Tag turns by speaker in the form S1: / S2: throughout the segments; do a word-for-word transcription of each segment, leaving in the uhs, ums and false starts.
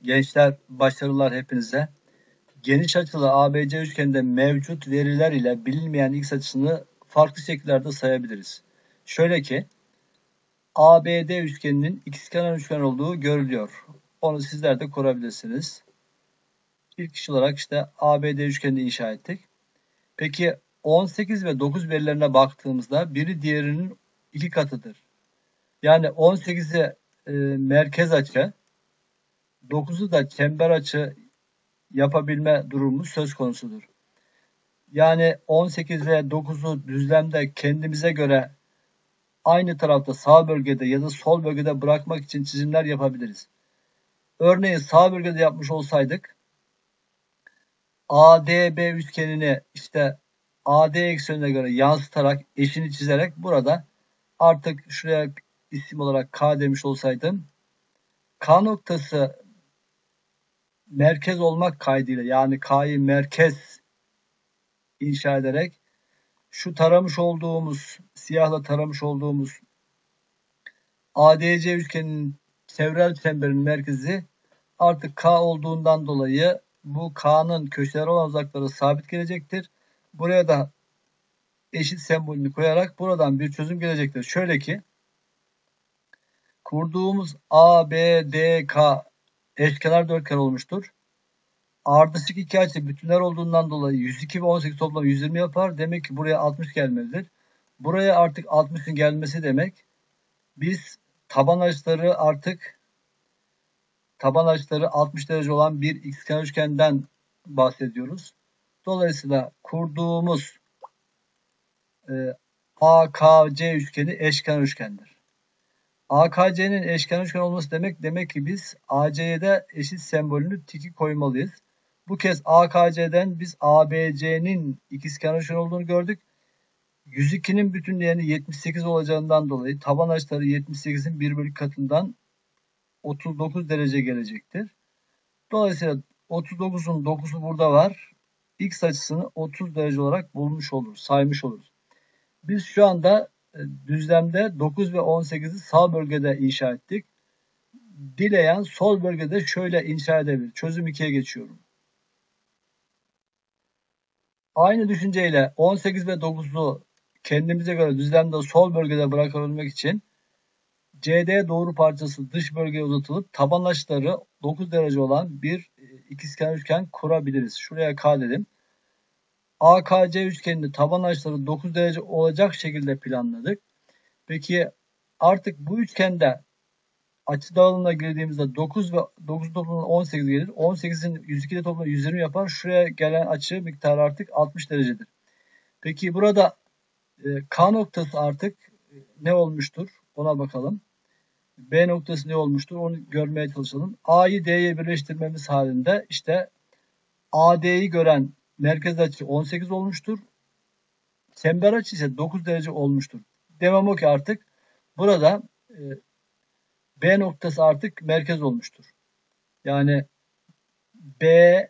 S1: Gençler, başarılar hepinize. Geniş açılı A B C üçgeninde mevcut veriler ile bilinmeyen x açısını farklı şekillerde sayabiliriz. Şöyle ki A B D üçgeninin ikizkenar üçgen olduğu görülüyor. Onu sizler de kurabilirsiniz. İlk iş olarak işte A B D üçgenini inşa ettik. Peki on sekiz ve dokuz verilerine baktığımızda biri diğerinin iki katıdır. Yani on sekize e, merkez açı, dokuzu da çember açı yapabilme durumu söz konusudur. Yani on sekiz ve dokuzu düzlemde kendimize göre aynı tarafta sağ bölgede ya da sol bölgede bırakmak için çizimler yapabiliriz. Örneğin sağ bölgede yapmış olsaydık A D B üçgenini işte A D eksenine göre yansıtarak eşini çizerek burada artık şuraya isim olarak K demiş olsaydım K noktası merkez olmak kaydıyla yani K'yı merkez inşa ederek şu taramış olduğumuz, siyahla taramış olduğumuz A D C üçgeninin çevrel çemberin merkezi artık K olduğundan dolayı bu K'nın köşeleri olan uzakları sabit gelecektir. Buraya da eşit sembolünü koyarak buradan bir çözüm gelecektir. Şöyle ki kurduğumuz A B D K eşkenar dörtgen olmuştur. Ardışık iki açı bütünler olduğundan dolayı yüz iki ve on sekiz toplam yüz yirmi yapar. Demek ki buraya altmış gelmelidir. Buraya artık altmışın gelmesi demek. Biz taban açıları artık taban açıları altmış derece olan bir ikizkenar üçgenden bahsediyoruz. Dolayısıyla kurduğumuz e, A K C üçgeni eşkenar üçgendir. A K C'nin eşkenar üçgen olması demek demek ki biz A C'ye de eşit sembolünü tiki koymalıyız. Bu kez A K C'den biz A B C'nin ikizkenar üçgen olduğunu gördük. yüz ikinin bütün değeri yetmiş sekiz olacağından dolayı taban açıları yetmiş sekizin bir bölü katından otuz dokuz derece gelecektir. Dolayısıyla otuz dokuzun dokuzu burada var. X açısını otuz derece olarak bulmuş oluruz, saymış oluruz. Biz şu anda düzlemde dokuz ve on sekizi sağ bölgede inşa ettik. Dileyen sol bölgede şöyle inşa edebilir. Çözüm ikiye geçiyorum. Aynı düşünceyle on sekiz ve dokuzu kendimize göre düzlemde sol bölgede bırakabilmek için C D doğru parçası dış bölgeye uzatılıp taban açıları dokuz derece olan bir ikizkenar üçgen kurabiliriz. Şuraya K dedim. A K C üçgeninde taban açıları dokuz derece olacak şekilde planladık. Peki artık bu üçgende açı dağılımına girdiğimizde dokuz ve dokuz toplamı on sekiz gelir. on sekizin yüz iki ile toplamı yüz yirmi yapar. Şuraya gelen açı miktarı artık altmış derecedir. Peki burada e, K noktası artık ne olmuştur? Ona bakalım. B noktası ne olmuştur? Onu görmeye çalışalım. A'yı D'ye birleştirmemiz halinde işte A D'yi gören merkez açı on sekiz olmuştur. Çember açı ise dokuz derece olmuştur. Demem o ki artık burada e, B noktası artık merkez olmuştur. Yani B,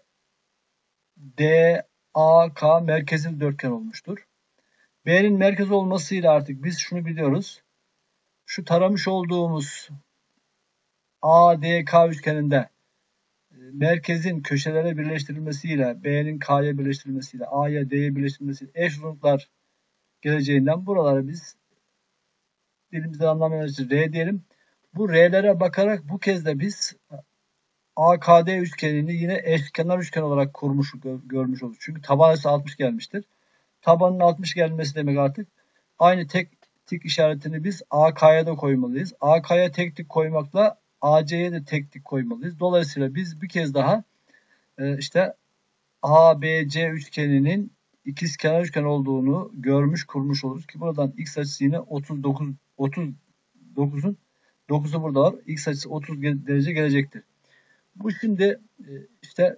S1: D, A, K merkezli dörtgen olmuştur. B'nin merkez olmasıyla artık biz şunu biliyoruz. Şu taramış olduğumuz A D K üçgeninde merkezin köşelere birleştirilmesiyle B'nin K'ya birleştirilmesiyle A'ya D'ye birleştirilmesiyle eş uzunluklar geleceğinden buraları biz dilimizden anlamayan için R diyelim. Bu R'lere bakarak bu kez de biz A K D üçgenini yine eşkenar üçgen olarak kurmuş görmüş oluruz. Çünkü taban açısı altmış gelmiştir. Tabanın altmış gelmesi demek artık aynı tek tik işaretini biz A K'ya da koymalıyız. A K'ya tek tik koymakla A C'ye de tek tik koymalıyız. Dolayısıyla biz bir kez daha işte A B C üçgeninin ikizkenar üçgen olduğunu görmüş kurmuş oluruz ki buradan x açısı yine otuz dokuz otuz dokuzun dokuzu burada var. X açısı otuz derece gelecektir. Bu şimdi işte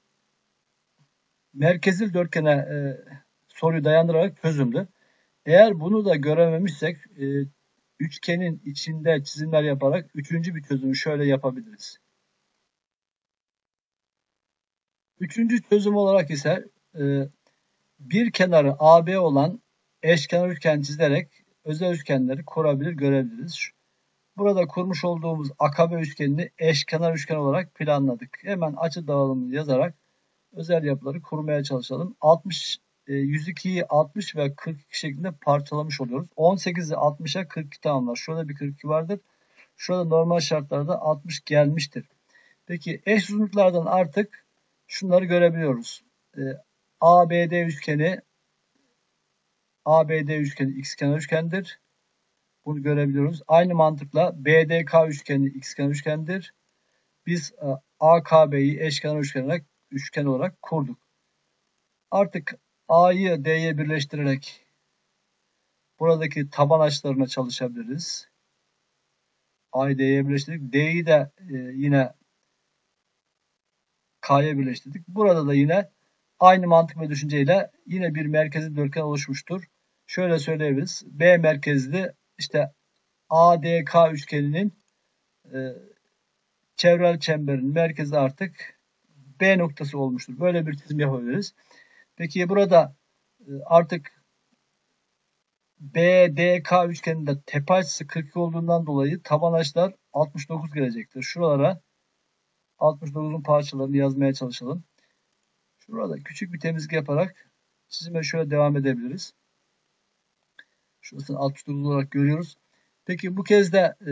S1: merkezil dörtgene e, soruyu dayandırarak çözümdü. Eğer bunu da görememişsek e, üçgenin içinde çizimler yaparak üçüncü bir çözümü şöyle yapabiliriz. Üçüncü çözüm olarak ise e, bir kenarı A B olan eşkenar üçgen çizerek özel üçgenleri kurabilir, görebiliriz. Burada kurmuş olduğumuz akabe üçgenini eşkenar üçgen olarak planladık. Hemen açı dağılımını yazarak özel yapıları kurmaya çalışalım. altmış, yüz ikiyi altmış ve kırk iki şeklinde parçalamış oluyoruz. on sekizi altmışa kırk iki tamamlar. Şurada bir kırk iki vardır. Şurada normal şartlarda altmış gelmiştir. Peki eş uzunluklardan artık şunları görebiliyoruz. A B D üçgeni A B D üçgeni ikizkenar üçgendir. Bunu görebiliyoruz. Aynı mantıkla B D K üçgeni ikizkenar üçgendir. Biz A K B'yi eşkenar üçgen olarak, üçgen olarak kurduk. Artık A'yı D'ye birleştirerek buradaki taban açılarına çalışabiliriz. A'yı D'ye birleştirdik. D'yi de e, yine K'ya birleştirdik. Burada da yine aynı mantık ve düşünceyle yine bir merkezli dörtgen oluşmuştur. Şöyle söyleyebiliriz. B merkezli işte A D K üçgeninin e, çevrel çemberin merkezi artık B noktası olmuştur. Böyle bir çizim yapabiliriz. Peki burada e, artık B D K üçgeninde tepe açısı kırk iki olduğundan dolayı taban açılar altmış dokuz gelecektir. Şuralara altmış dokuzun parçalarını yazmaya çalışalım. Şurada küçük bir temizlik yaparak çizime şöyle devam edebiliriz. Şurasını altmış dokuz olarak görüyoruz. Peki bu kez de e,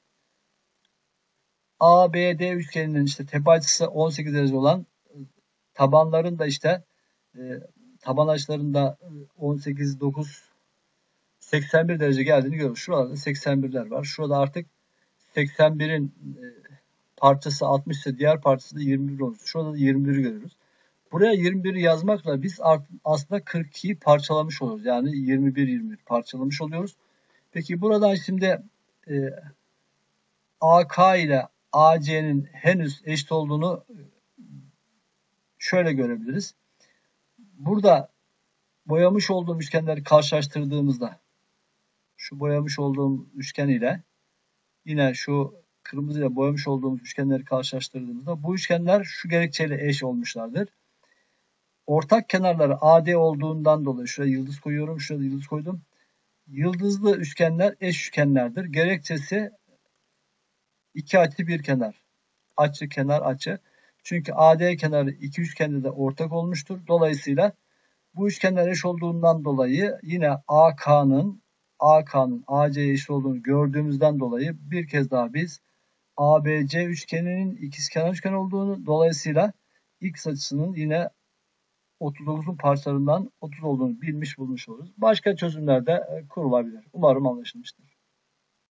S1: A B D üçgeninin işte tepe açısı on sekiz derece olan e, tabanların da işte e, taban açılarında on sekiz, dokuz, seksen bir derece geldiğini görüyoruz. Şurada seksen birler var. Şurada artık seksen birin e, parçası altmış ise diğer parçası da yirmi bir olur. Şurada da yirmi biri görüyoruz. Buraya yirmi biri yazmakla biz aslında kırk ikiyi parçalamış oluruz. Yani yirmi bir yirmi bir parçalamış oluyoruz. Peki buradan şimdi e, A K ile A C'nin henüz eşit olduğunu şöyle görebiliriz. Burada boyamış olduğum üçgenleri karşılaştırdığımızda şu boyamış olduğum üçgen ile yine şu kırmızıyla boyamış olduğumuz üçgenleri karşılaştırdığımızda bu üçgenler şu gerekçeyle eş olmuşlardır. Ortak kenarları A D olduğundan dolayı şuraya yıldız koyuyorum. Şurada yıldız koydum. Yıldızlı üçgenler eş üçgenlerdir. Gerekçesi iki açı bir kenar. Açı kenar açı. Çünkü A D kenarı iki üçgende de ortak olmuştur. Dolayısıyla bu üçgenler eş olduğundan dolayı yine A K'nın A K'nın A C'ye eşit olduğunu gördüğümüzden dolayı bir kez daha biz A B C üçgeninin ikizkenar üçgen olduğunu, dolayısıyla X açısının yine otuz dokuzun parçalarından otuz olduğunu bilmiş bulmuş oluruz. Başka çözümler de kurulabilir. Umarım anlaşılmıştır.